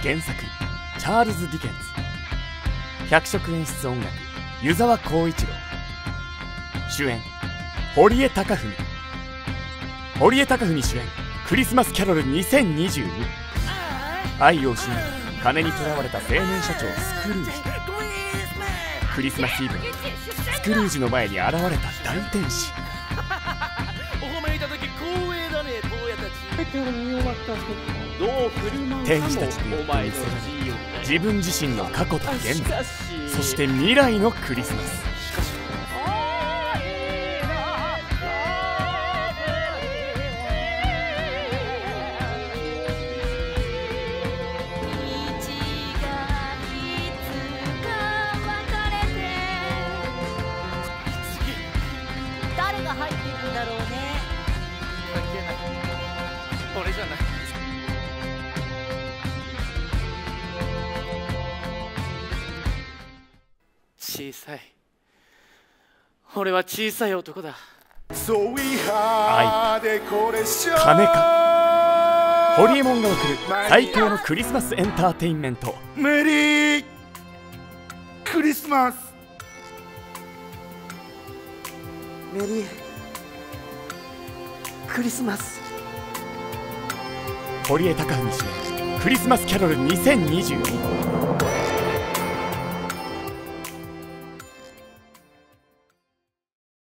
原作チャールズ・ディケンズ、百色演出音楽湯沢浩一郎、主演堀江貴文。堀江貴文主演クリスマスキャロル2022。愛を失い金にとらわれた青年社長スクルージ。クリスマスイブにスクルージの前に現れた大天使。 お褒めいただき光栄だね、坊やたち。どう振る舞う天使たちによって見せられる自分自身の過去と現在、そして未来のクリスマス。 誰が入ってるんだろうね。 関係ない。俺じゃない。小さい。俺は小さい男だ。 愛、金か。ホリエモンが送る最強のクリスマスエンターテインメント。 メリークリスマス。 メリークリスマス。 堀江貴文主演クリスマスキャロル2022。